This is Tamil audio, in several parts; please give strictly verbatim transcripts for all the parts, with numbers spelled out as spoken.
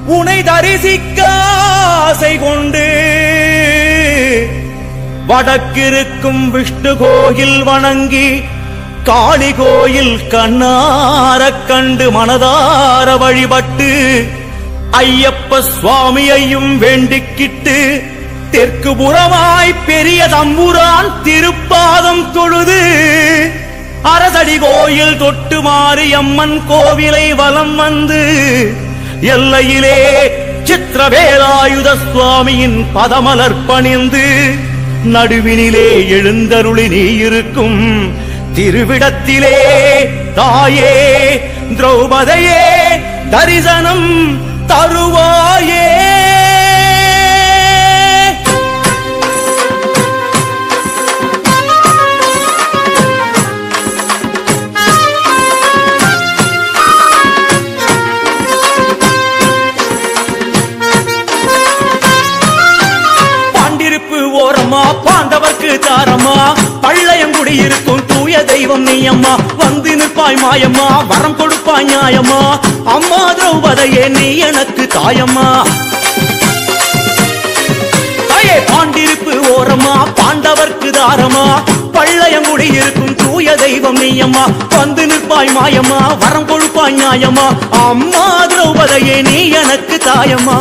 உனை தரிசிக்க ஆசை கொண்டு வடக்கிருக்கும் விஷ்ணு கோயில் வணங்கி காளி கோயில் கண்ணார கண்டு மனதார வழிபட்டு ஐயப்ப சுவாமியையும் வேண்டிக்கிட்டு தெற்கு புறமாய் பெரிய தம்புரான் திருப்பாதம் தொழுது அரசடி கோயில் தொட்டு மாரியம்மன் கோவிலை வலம் வந்து எல்லையிலே சித்திரவேலாயுத சுவாமியின் பதமலர் பணிந்து நடுவினிலே எழுந்தருளி நீ இருக்கும் திருவிடத்திலே தாயே திரௌபதியே தரிசனம் தருவாயே. பாண்டவர்க்கு தாரம்மா பள்ளையங்குடி இருக்கும் தூய தெய்வம் நீயம்மா வந்து நிற்பாய் மாயம்மா வரம் கொடுப்பாய் நியாயம்மா அம்மா திரௌபதியே நீ எனக்கு தாயம்மா. தாயே பாண்டிருப்பு ஓரம்மா பாண்டவர்க்கு தாரம்மா பள்ளையங்குடி இருக்கும் தூய தெய்வம் நீயம்மா வந்து நிற்பாய் மாயம்மா வரம் கொடுப்பாய் நியாயம்மா அம்மா திரௌபதியே நீ எனக்கு தாயம்மா.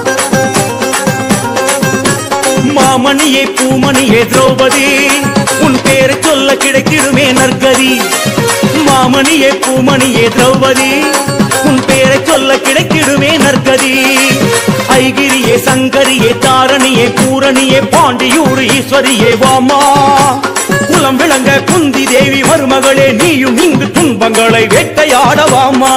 மாமணியே பூமணியே திரௌபதி உன் பேரை சொல்ல கிடைத்திடுமே நற்கதி. மாமணியே பூமணியே திரௌபதி உன் பேரை சொல்ல கிடைத்திடுமே நற்கதி. ஐகிரியே சங்கரியே தாரணியே பூரணியே பாண்டியூர் ஈஸ்வரியே வாமா குலம் விளங்க குந்தி தேவி மருமகளே நீயும் இங்கு துன்பங்களை வேட்டையாடவாமா.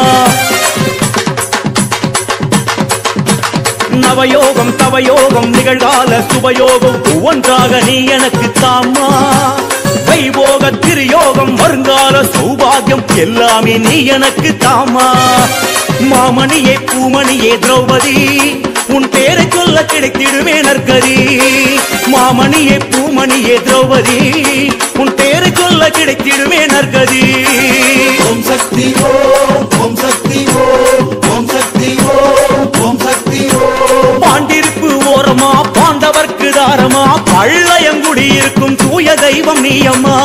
நவயோகம் தவயோகம் நிகழ்கால சுபயோகம் ஒன்றாக நீ எனக்கு தாமா. வைபோக திருயோகம் வருங்கால சௌபாகியம் எல்லாமே நீ எனக்கு தாமா. மாமணியே பூமணியே திரௌபதி உன் பேரை சொல்ல கிடைத்திடுமே நற்கதி. மாமணியே பூமணியே திரௌபதி உன் பேரை சொல்ல கிடைத்திடுமே நற்கதி. ஓம் சக்தி ஓம் ஓம் சக்தி ஓம் ஓம் சக்தி ஓம் ஓம் சக்தி ஓம். பாண்டிருப்பு ஓரமா பாண்டவர்க்கு தாரமா பள்ளையங்குடி இருக்கும் தூய தெய்வம் நீயம்மா.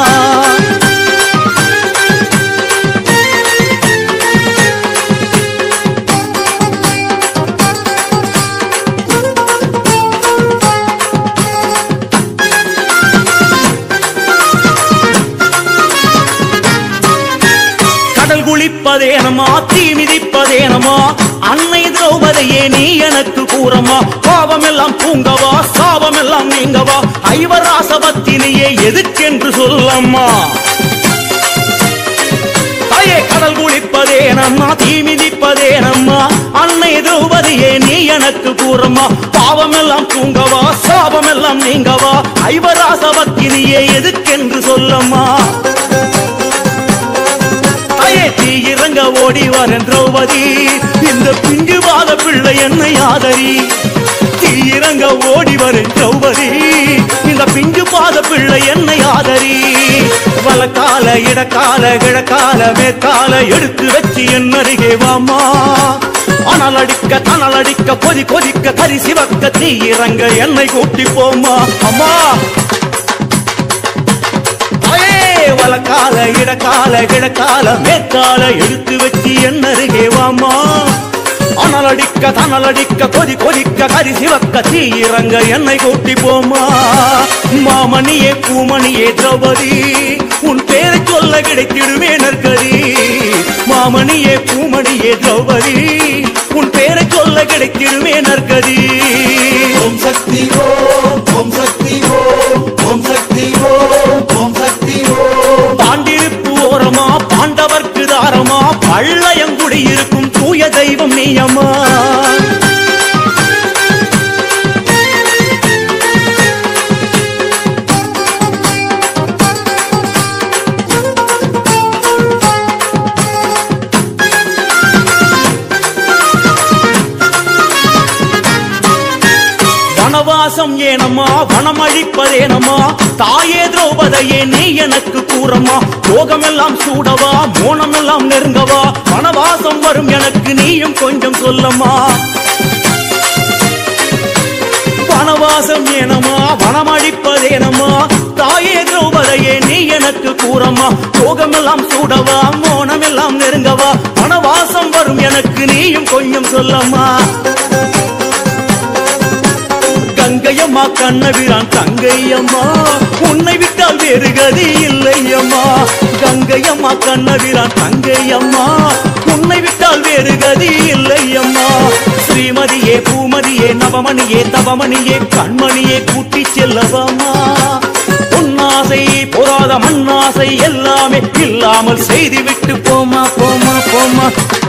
கடல் குளிப்பதேனமா தீ மிதிப்பதேனமா அன்னை திரௌபதியே நீ எனக்கு கூறமா. பாவமெல்லாம் பூங்கவா சாபமெல்லாம் நீங்கவா ஐவராசபத்தினியே எதுக்கென்று சொல்லம்மா. தாயே கடல் குளிப்பதேனம்மா தீ மிதிப்பதேனம்மா அன்னை திரௌபதியே நீ எனக்கு கூறமா. பாவமெல்லாம் பூங்கவா சாபமெல்லாம் நீங்கவா ஐவராசபத்தினியே எதுக்கென்று சொல்லம்மா. தீயிறங்க ஓடி வரன் திரௌபதி இந்த பிஞ்சு பாத பிள்ளை என்னை ஆதரி. தீயிறங்க ஓடி வரன் திரௌபதி இந்த பிஞ்சு பாத பிள்ளை என்னை ஆதரி. வலக்கால இடக்கால கிழக்கால மேற்கால எடுத்து வச்சு என் அருகே வாமா. அனல் அடிக்க தனல் அடிக்க கொதி கொதிக்க கரி சிவக்க தீயிறங்க என்னை கூட்டி போமா அம்மா. வலக்கால இடக்கால கிழக்கால மேற்கால எடுத்து வச்சு என் அருகே வாமா. அனல் அடிக்க தனல் அடிக்க கொதி கொதிக்க கரி சிவக்க தீயிறங்க என்னை கூட்டி போமா. மாமணியே பூமணியே திரௌபதி உன் பேரை சொல்ல கிடைத்திடுமே நற்கதி. மாமணியே பூமணியே திரௌபதி உன் பேரை சொல்ல கிடைத்திடுமே நற்கதி. ஓம் சக்தி ஓம் ஓம் சக்தி ஓம் ஓம் சக்தி ஓம் ஓம் சக்தி ஓம். பாண்டிருப்பு ஓரமா பாண்டவர்க்கு தாரமா பள்ளையங்குடி இருக்கும் தூய தெய்வம் நீயம்மா. வனவாசம் ஏனம்மா வனமழிப்பதேனம்மா தாயே திரௌபதியே நீ எனக்கு கூறம்மா. யோகமெல்லாம் சூடவா மோனமெல்லாம் நெருங்கவா வனவாசம் வரும் எனக்கு நீயும் கொஞ்சம் சொல்லம்மா. வனவாசம் ஏனம்மா வனமழிப்பதேனம்மா தாயே திரௌபதியே நீ எனக்கு கூறம்மா சோகமெல்லாம் சூடவா மோனமெல்லாம் நெருங்கவா வனவாசம் வரும் எனக்கு நீயும் கொஞ்சம் சொல்லம்மா கங்கையம்மா கண்ணபிரான் தங்கையம்மா உன்னை விட்டால் வேறு கதி இல்லையம்மா கங்கையம்மா கண்ணபிரான் தங்கையம்மா உன்னை விட்டால் வேறு கதி இல்லையம்மா ஸ்ரீமதியே பூமதியே நவமணியே தவமணியே கண்மணியே கூட்டி செல்லவம்மா பொன்னாசை பொறாத மண்ணாசை எல்லாமே இல்லாமல் செய்துவிட்டு போமா போமா போமா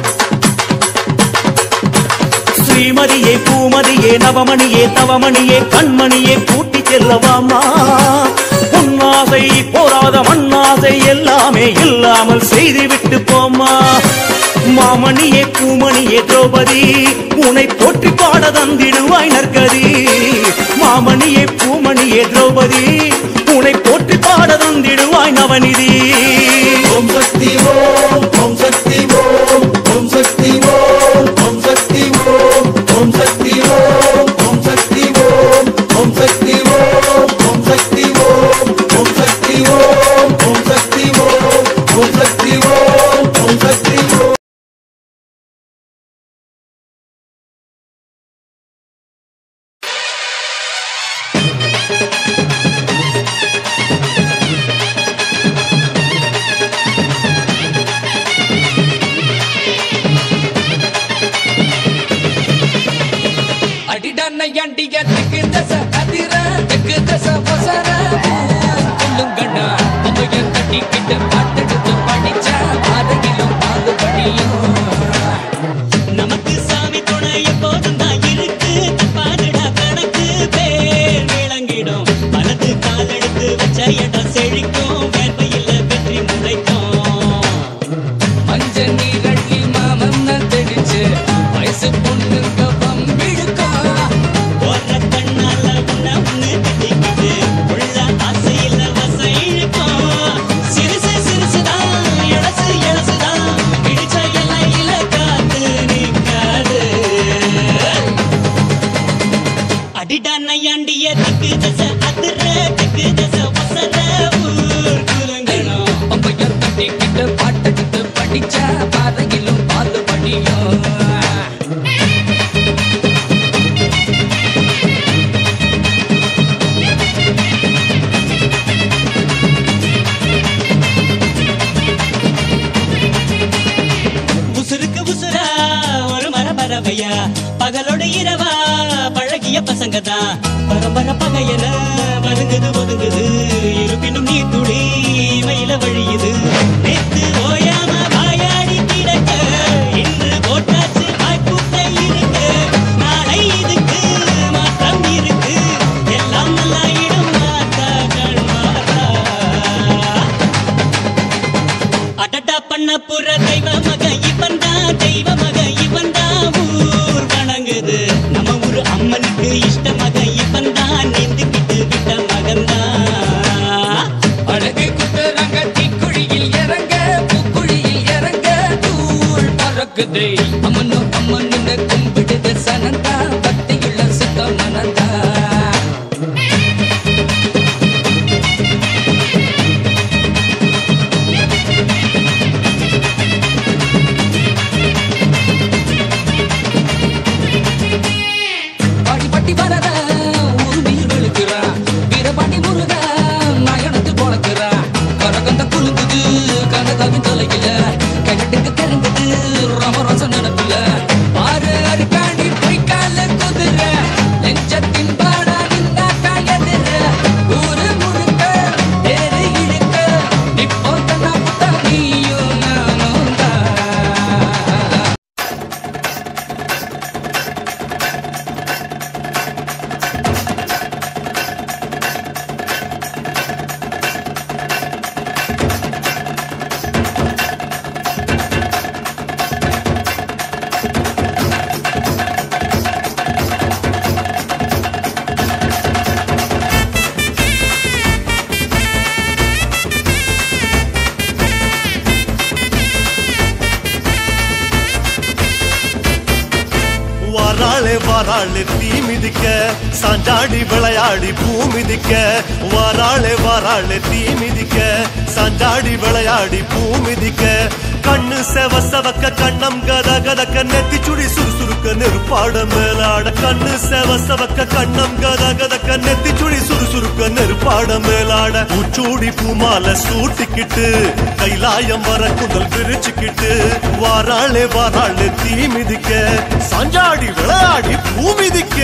ஸ்ரீமதியே பூமதியே நவமணியே தவமணியே கண்மணியே கூட்டி செல்லவாமா பொன்னாசை போராத மண்ணாசை எல்லாமே இல்லாமல் செய்துவிட்டு போமா மாமணியே பூமணியே திரௌபதி உன்னை போற்றி பாட தந்திடுவாய் நற்கதி மாமணியே பூமணியே திரௌபதி உன்னை போற்றி பாட தந்திடுவாய் நவநிதி ஓம் சக்தி ஓம் ஓம் சக்தி ஓம் ஓம் சக்தி ஓம் ஓம் சக்தி ஓம் ஓம் சக்தி ஓம் ஓம் சக்தி ஓம் ஓம் சக்தி ஓம் ஓம் சக்தி ஓம் ஓம் சக்தி ஓம் ஓம் சக்தி ஓம் ஓம் சக்தி ஓம் ஓம் சக்தி ஓம் நமக்கு சாமி துணை எப்போதும் தான் இருக்கு தப்பாதுடா கணக்கு பேர் விளங்கிடும் வலது கால் எடுத்து வச்ச இடம் செழிக்கும் வேர்வையில் வெற்றி முளைக்கும் மஞ்ச நீரட்டி மாமன் தெளிச்சு வயசு பொண்ணு கவம் விழுக்கும் ஒரு கண்ணால உன்ன ஒண்ணு கட்டிக்கிட்டு உள்ள ஆசையில வசை இழுக்கும் சிறுசு சிறுசுதான் இளசு இளசுதான் இடிச்ச இலையில காத்து நிற்காது அடிடா நையாண்டிய திக்கு தசை அதிர திக்கு தசை வசர ஊர் குலங்கணும் பம்பையர் தட்டிக்கிட்டு பாட்டெடுத்து படிச்சா பாதையிலும் பால் படியும் உசுருக்கு உசுரா ஒரு மரபரவையா பகலோட இரவா பழகிய பசங்க தான் பரம்பர பகையன வதுங்குது ஒதுங்குது இருப்பினும் நீ துளி மயில வழியுது நேத்து ஓயாம வாயாடி கிடக்க இன்று போட்டாச்சு வாய்ப்புட்டை இருக்கு நாளை இதுக்கு மாற்றம் இருக்கு எல்லாம் நல்லா இடம் மாத்தா கண்மாத்தா அடடா பண்ண புற தெய்வ மக இவன் தான் தெய்வ மக இவன் தான் ஊர் வணங்குது நம்ம ஊரு அம்மனுக்கு இஷ்ட மக இவன் தான் நீந்துக்கிட்டு விட்ட மகன் தான் அழகு வாராளே வாராளே தீ மிதிக்க சாஞ்சாடி விளையாடி பூ மிதிக்க வாராளே வாராளே தீ மிதிக்க சாஞ்சாடி விளையாடி பூ மிதிக்க கண்ணு செவ செவக்க கண்ணம் கத கதக்க நெத்தி சுடி சுறுசுறுக்க நெருப்பாட மேலாட கண்ணு செவ செவக்க கண்ணம் கத கதக்க நெத்தி சுடி சுறுசுறுக்க நெருப்பாட மேலாட பூச்சூடி பூமால சூட்டிக்கிட்டு கைலாயம் வர குதல் விரிச்சுக்கிட்டு வாராளே வாராளே தீ மிதிக்க சாஞ்சாடி விளையாடி பூ மிதிக்க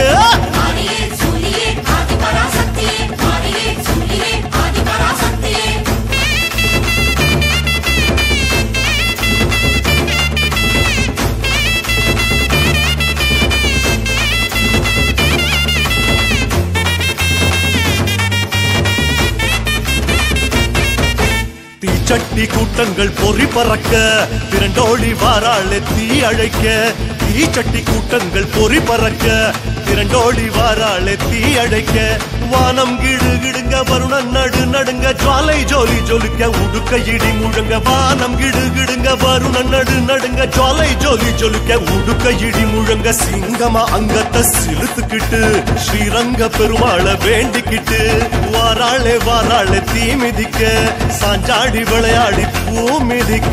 தீச்சட்டி கூட்டங்கள் பொறி பறக்க திரண்டோடி வாராளே தீ அழைக்க தீச்சட்டி கூட்டங்கள் பொறி பறக்க திரண்டோடி வாராளே தீ அழைக்க வானம் கிடு கிடுங்க வருணன் நடு நடுங்க ஜுவாலை ஜோலி ஜொலிக்க உடுக்க இடி முழங்க வானம் கிடு கிடுங்க வருணன் நடு நடுங்க ஜுவாலை ஜோலி ஜொலிக்க உடுக்க இடி முழங்க சிங்கமா அங்கத்தை சிலுத்துக்கிட்டு ஸ்ரீரங்க பெருமாள வேண்டிக்கிட்டு வாராளே வாராளே தீ மிதிக்க சாஞ்சாடி விளையாடி பூ மிதிக்க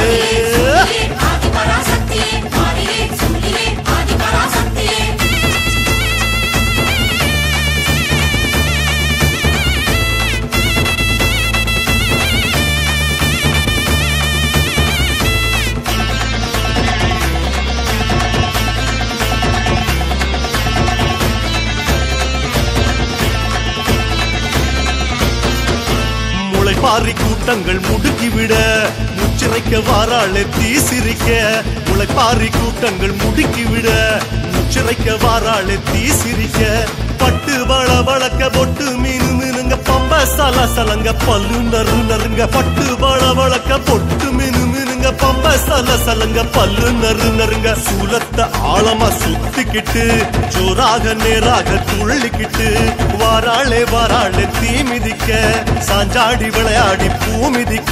பாரி கூட்டங்கள் முடுக்கிவிட முச்சிறைக்க வாராளே தீ சிரிக்க முளைப்பாரி கூட்டங்கள் முடுக்கிவிட முச்சிறைக்க வாராளே தீ சிரிக்க பட்டு வள வளக்க பொட்டு மீனு மீனுங்க பம்ப சல சலங்க பல்லு நறு நறுங்க பட்டு வள வளக்க பொட்டு மீனு மீனுங்க பம்ப சல சலங்க பல்லு நறு நறுங்க சூலத்தை ஆழமா சுத்திக்கிட்டு ஜோராக நேராக துள்ளிக்கிட்டு வாராளே வாராளே தீ மிதிக்க சாஞ்சாடி விளையாடி பூ மிதிக்க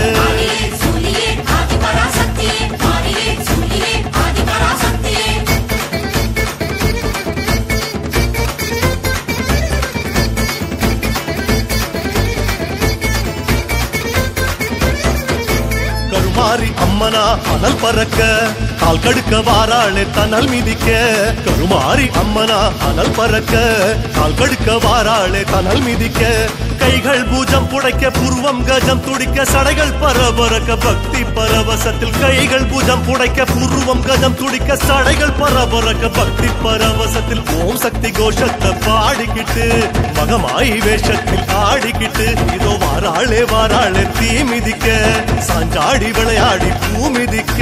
கருமாரி அம்மனா அனல் பறக்க கால் கடுக்க வாராளே தனல் மிதிக்க கருமாரி அம்மனா அனல் பறக்க கால் கடுக்க வாராளே தனல் மிதிக்க கைகள் பூஜம் புடைக்க புருவம் கஜம் துடிக்க சடைகள் பரபரக்க பக்தி பரவசத்தில் கைகள் பூஜம் புடைக்க புருவம் கஜம் துடிக்க சடைகள் பரபரக்க பக்தி பரவசத்தில் ஓம் சக்தி கோஷத்தை பாடிக்கிட்டு மகமாயி வேஷத்தில் ஆடிக்கிட்டு இதோ வாராளே வாராளே தீ மிதிக்க சாஞ்சாடி விளையாடி பூ மிதிக்க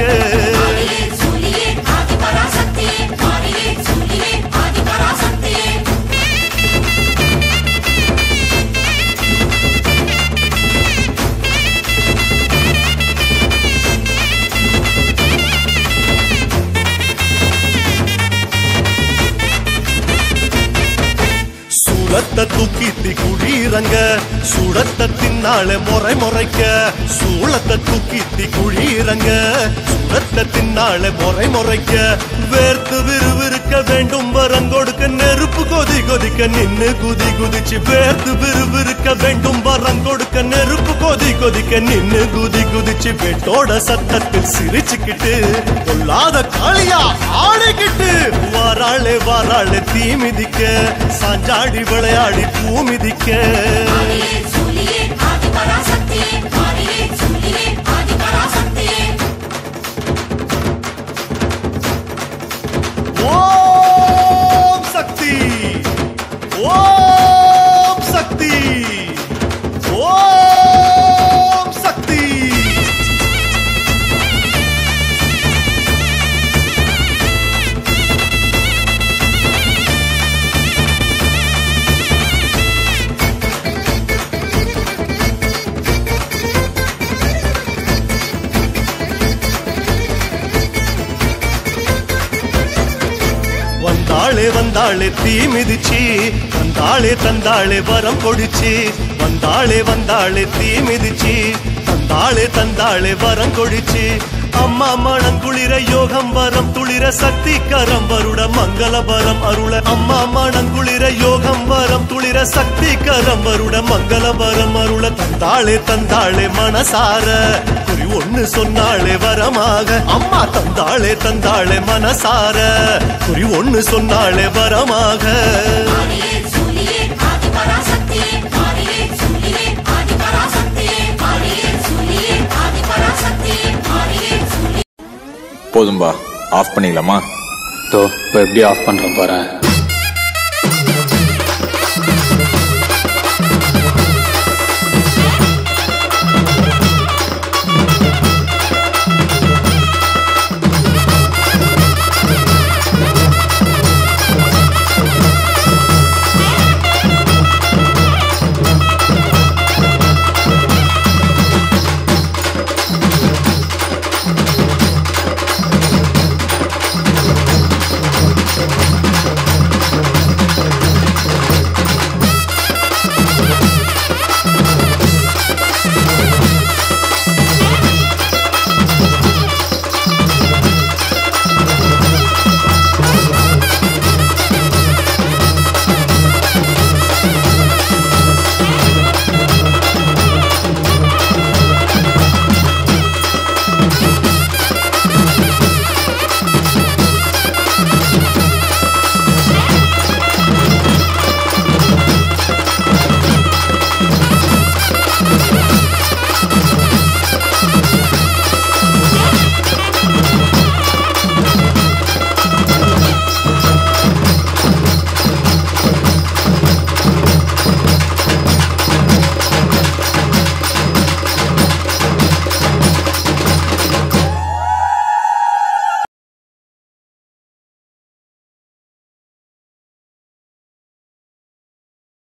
சூளத்தை தூக்கித்தி குழீரங்க சுடத்தை தின்னாளே முறை முறைக்க சூளத்தை தூக்கித்தி குழீரங்க சுடத்தை தின்னாளே முறை முறைக்க வேர்த்து விறுவிறுக்க வேண்டும் வரம் கொடுக்க நெருப்பு கொதி கொதிக்க நின்னு குதி குதிச்சு வேர்த்து விறுவிறுக்க வேண்டும் வரம் கொடுக்க நெருப்பு கொதி கொதிக்க நின்னு குதி குதிச்சு வெட்டோட சத்தத்தில் சிரிச்சுக்கிட்டு கொல்லாத காளியா ஆடிக்கிட்டு வாராளே வாராளே தீ மிதிக்க சாஞ்சாடி விளையாடி பூ மிதிக்க ஓம் சக்தி ஓம் சக்தி ஓம் சக்தி வந்தாளே வந்தாளே தீ மிதிச்சு வந்தாளே தந்தாளே வரம் கொடிச்சு வந்தாளே வந்தாளே தீ மிதிச்சு தந்தாளே தந்தாளே வரம் கொடிச்சு அம்மா மணங்குளிர யோகம் வரம் துளிர சக்தி கரம் வருட மங்களபரம் அருள அம்மா மணங்குளிர யோகம் வரம் துளிர சக்தி கரம் வருட மங்களபரம் அருள தந்தாளே தந்தாளே மனசார குறி ஒண்ணு சொன்னாளே வரமாக அம்மா தந்தாளே தந்தாளே மனசார குறி ஒண்ணு சொன்னாளே வரமாக போதும்பா ஆஃப் பண்ணிடலாமா? தோ இப்போ எப்படி ஆஃப் பண்ணுறேன் பாரு.